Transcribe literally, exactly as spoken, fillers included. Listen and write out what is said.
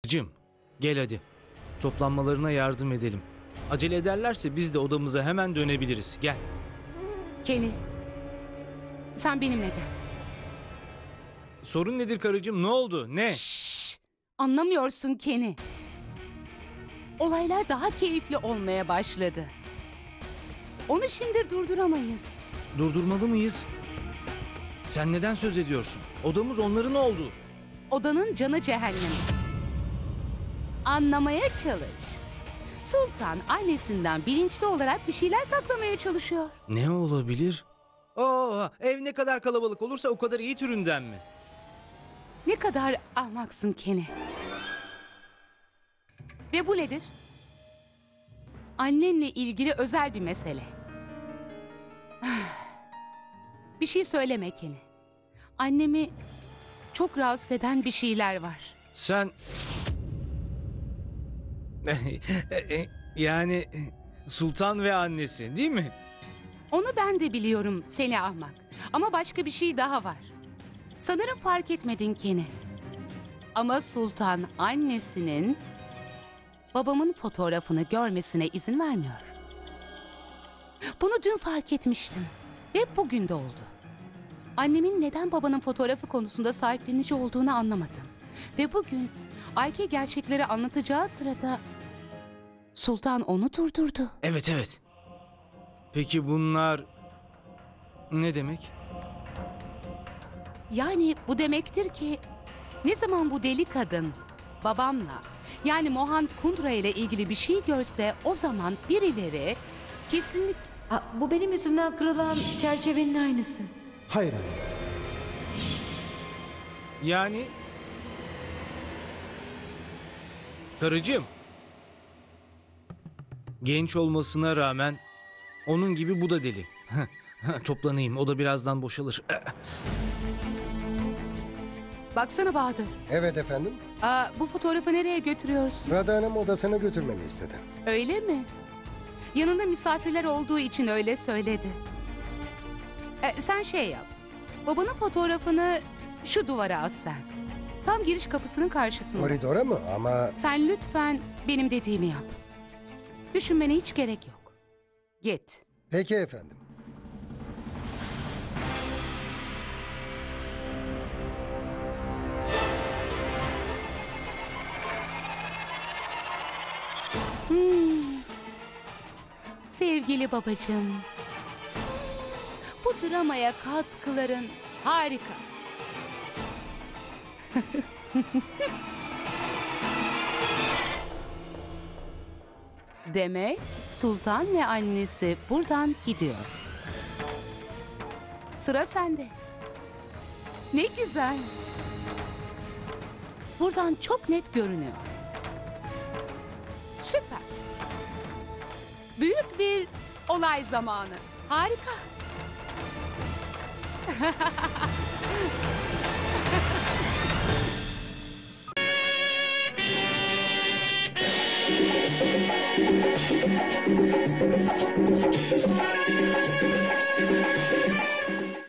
Cim, gel hadi. Toplanmalarına yardım edelim. Acele ederlerse biz de odamıza hemen dönebiliriz. Gel. Kenny, sen benimle gel. Sorun nedir karıcığım? Ne oldu? Ne? Şşş! Anlamıyorsun Kenny. Olaylar daha keyifli olmaya başladı. Onu şimdi durduramayız. Durdurmalı mıyız? Sen neden söz ediyorsun? Odamız onların oldu. Odanın canı cehennem. Anlamaya çalış. Sultan annesinden bilinçli olarak bir şeyler saklamaya çalışıyor. Ne olabilir? Oo, ev ne kadar kalabalık olursa o kadar iyi türünden mi? Ne kadar ahmaksın Kenny. Ve bu nedir? Annenle ilgili özel bir mesele. Bir şey söyleme Kenny. Annemi çok rahatsız eden bir şeyler var. Sen... yani Sultan ve annesi değil mi? Onu ben de biliyorum seni ahmak. Ama başka bir şey daha var. Sanırım fark etmedin Kenny. Ama Sultan annesinin babamın fotoğrafını görmesine izin vermiyor. Bunu dün fark etmiştim. Ve bugün de oldu. Annemin neden babanın fotoğrafı konusunda sahiplenici olduğunu anlamadım. Ve bugün Ayke gerçekleri anlatacağı sırada Sultan onu durdurdu. Evet evet. Peki bunlar ne demek? Yani bu demektir ki ne zaman bu deli kadın babamla yani Mohan Kundra ile ilgili bir şey görse o zaman birileri kesinlikle... Aa, bu benim yüzümden kırılan çerçevenin aynısı. Hayır hayır. Yani... Karıcığım. Genç olmasına rağmen onun gibi bu da deli. Toplanayım, o da birazdan boşalır. Baksana Bahadır. Evet efendim. Aa, bu fotoğrafı nereye götürüyorsun? Radha Hanım odasına götürmemi istedi. Öyle mi? Yanında misafirler olduğu için öyle söyledi. E, sen şey yap. Babanın fotoğrafını şu duvara as sen. Tam giriş kapısının karşısında. Koridora mı? Ama Sen lütfen benim dediğimi yap. Düşünmene hiç gerek yok. Git. peki efendim. Hmm. Sevgili babacığım. Bu dramaya katkıların harika. Demek Sultan ve annesi buradan gidiyor. Sıra sende. Ne güzel. Buradan çok net görünüyor. Süper. Büyük bir olay zamanı. Harika.